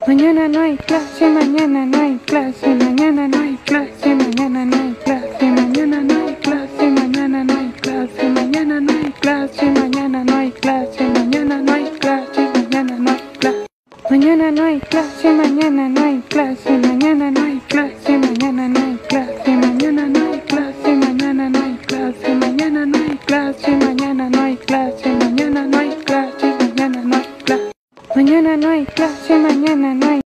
Mañana no hay clase, mañana no hay clase, mañana no hay clase, mañana no hay clase, mañana no hay clase, mañana no hay clase, mañana no hay clase, mañana no hay clase, mañana no hay clase, mañana no hay clase. Mañana no hay clase, mañana no hay clase, mañana no hay clase, mañana no hay clase, mañana no hay clase, mañana no hay clase, mañana no hay clase, mañana no hay clase, mañana no hay clase, mañana no hay clase. Mañana no hay clase, mañana no hay